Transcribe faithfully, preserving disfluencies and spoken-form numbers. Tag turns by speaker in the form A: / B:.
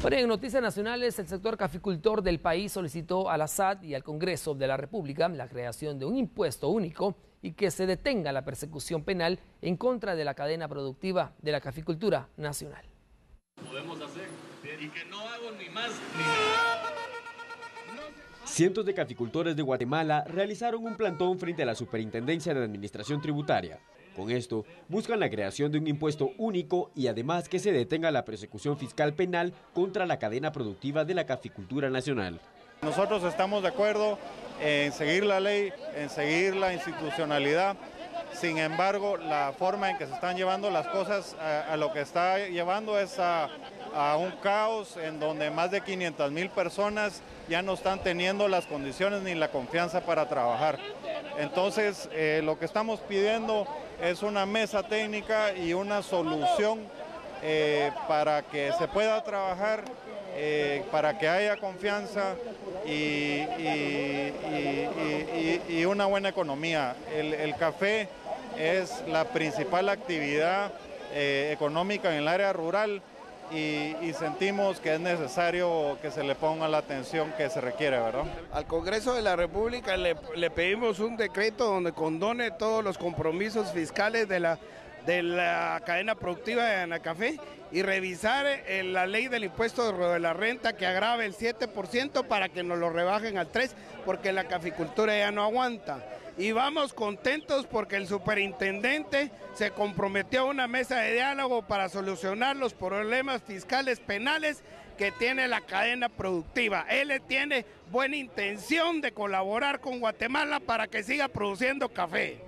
A: Bueno, en noticias nacionales, el sector caficultor del país solicitó a la S A T y al Congreso de la República la creación de un impuesto único y que se detenga la persecución penal en contra de la cadena productiva de la caficultura nacional.
B: Podemos hacer y que no hago ni más ni menos.
C: Cientos de caficultores de Guatemala realizaron un plantón frente a la Superintendencia de Administración Tributaria. Con esto, buscan la creación de un impuesto único y además que se detenga la persecución fiscal penal contra la cadena productiva de la caficultura nacional.
D: Nosotros estamos de acuerdo en seguir la ley, en seguir la institucionalidad. Sin embargo, la forma en que se están llevando las cosas a, a lo que está llevando es a, a un caos en donde más de quinientas mil personas ya no están teniendo las condiciones ni la confianza para trabajar. Entonces, eh, lo que estamos pidiendo es una mesa técnica y una solución eh, para que se pueda trabajar, eh, para que haya confianza y, y, y, y, y una buena economía. El, el café es la principal actividad eh, económica en el área rural y, y sentimos que es necesario que se le ponga la atención que se requiere, ¿verdad?
E: Al Congreso de la República le, le pedimos un decreto donde condone todos los compromisos fiscales de la, de la cadena productiva de Anacafé y revisar eh, la ley del impuesto de la renta que agrave el siete por ciento para que nos lo rebajen al tres por ciento porque la caficultura ya no aguanta. Y vamos contentos porque el superintendente se comprometió a una mesa de diálogo para solucionar los problemas fiscales penales que tiene la cadena productiva. Él tiene buena intención de colaborar con Guatemala para que siga produciendo café.